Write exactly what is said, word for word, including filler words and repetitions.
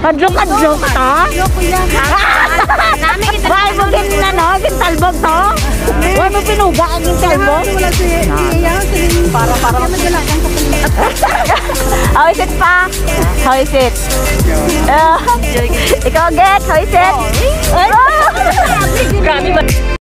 Kadyo-kadyo ka to? Ayoko yan. Namin kita. Why mo kin ano, kin talbog to? Why mo pinuga ang kin talbog? Wala si Iya. Para para magdalagan ka pa. How is it pa? How is it? Uh, ikaw get, how is it? Oh! Grabe ba?